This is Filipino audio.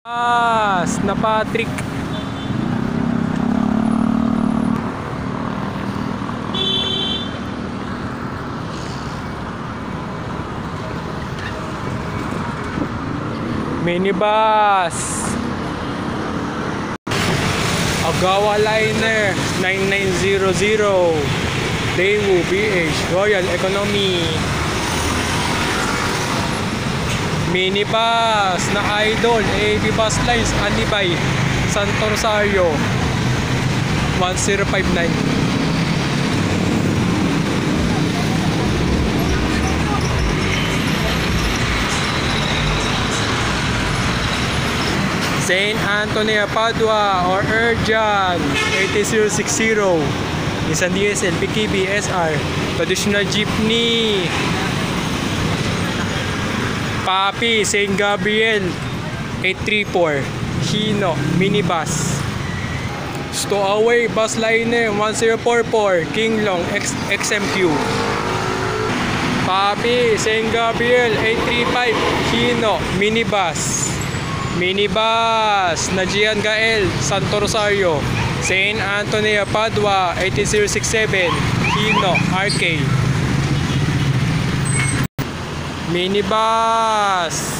Na Patrick. Minibus. Agawa Liner 9900. Daewoo BH Royal Economy. Minibus na Idol AB Bus Lines Anibay Santo Rosario 1059. Saint Antonio Padua or Urjan 80060. Nissan DSL PKB SR. Traditional jeepney. Papi Saint Gabriel 834. Hino Minibus. Stowaway Bus Liner 1044 Kinglong XMQ. Papi Saint Gabriel 835 Hino Minibus. Minibus na Gian Gael Santo Rosario Saint Antonio Padua 80067 Hino RK. Minibus